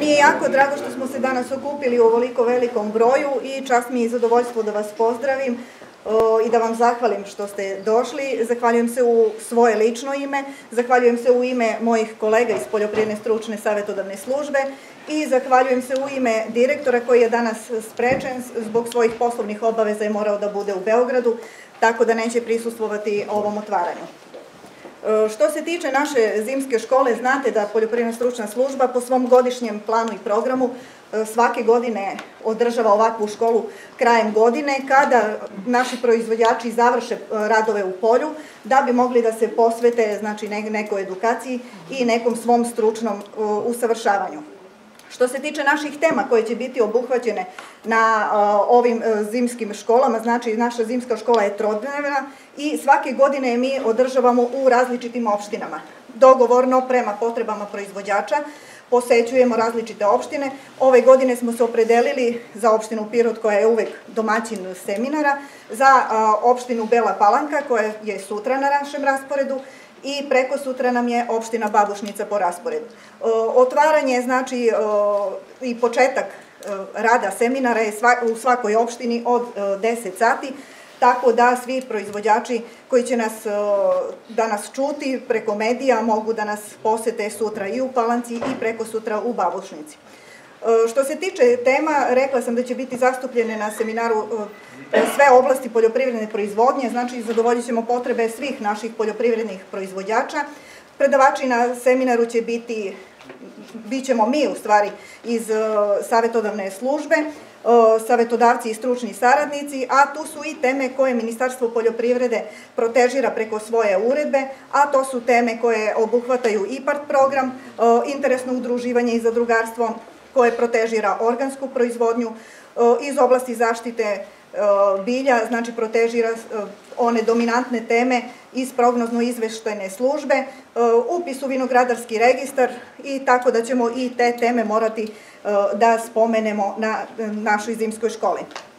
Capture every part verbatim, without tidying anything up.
Meni je jako drago što smo se danas okupili u ovoliko velikom broju i čast mi je i zadovoljstvo da vas pozdravim i da vam zahvalim što ste došli. Zahvaljujem se u svoje lično ime, zahvaljujem se u ime mojih kolega iz Poljoprivredne stručne savetodavne službe i zahvaljujem se u ime direktora koji je danas sprečen zbog svojih poslovnih obaveza i morao da bude u Beogradu, tako da neće prisustvovati ovom otvaranju. Što se tiče naše zimske škole, znate da Poljoprivredna stručna služba po svom godišnjem planu i programu svake godine održava ovakvu školu krajem godine, kada naši proizvođači završe radove u polju, da bi mogli da se posvete znači, nekoj edukaciji i nekom svom stručnom usavršavanju. Što se tiče naših tema koje će biti obuhvaćene na ovim zimskim školama, znači naša zimska škola je trodnevna i svake godine mi održavamo u različitim opštinama. Dogovorno prema potrebama proizvođača posećujemo različite opštine. Ove godine smo se opredelili za opštinu Pirot koja je uvek domaćin seminara, za opštinu Bela Palanka koja je sutra na našem rasporedu, i preko sutra nam je opština Babušnica po rasporedu. Otvaranje, znači i početak rada seminara je u svakoj opštini od deset sati, tako da svi proizvođači koji će nas danas čuti preko medija mogu da nas posete sutra i u Palanci i preko sutra u Babušnici. Što se tiče tema, rekla sam da će biti zastupljene na seminaru sve oblasti poljoprivredne proizvodnje, znači zadovoljit ćemo potrebe svih naših poljoprivrednih proizvođača. Predavači na seminaru će biti, bit ćemo mi u stvari iz savetodavne službe, savetodavci i stručni saradnici, a tu su i teme koje Ministarstvo poljoprivrede protežira preko svoje uredbe, a to su teme koje obuhvataju IPARD program, interesno udruživanje i zadrugarstvo, koje protežira organsku proizvodnju, iz oblasti zaštite bilja, znači protežira one dominantne teme iz prognozno-izveštajne službe, upis u vinogradarski registar i tako da ćemo i te teme morati da spomenemo na našoj zimskoj školi.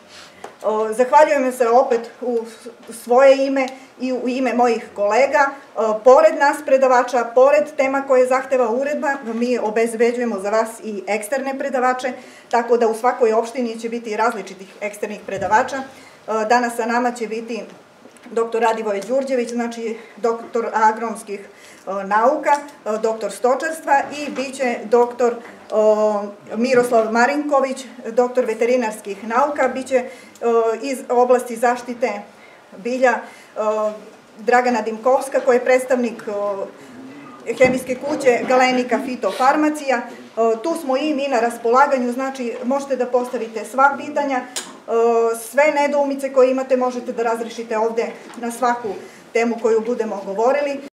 Zahvaljujem se opet u svoje ime i u ime mojih kolega. Pored nas predavača, pored tema koje zahteva uredba, mi obezbeđujemo za vas i eksterne predavače, tako da u svakoj opštini će biti različitih eksternih predavača. Danas sa nama će biti doktor Radivoje Đurđević, znači doktor agronomskih nauka, doktor stočarstva i bit će doktor Miroslav Marinković, doktor veterinarskih nauka, bit će iz oblasti zaštite bilja Dragana Dimkovska, koja je predstavnik hemijske kuće Galenika Fitofarmacija. Tu smo i mi na raspolaganju, znači možete da postavite sva pitanja, sve nedoumice koje imate možete da razrešite ovde na svaku temu koju budemo govorili.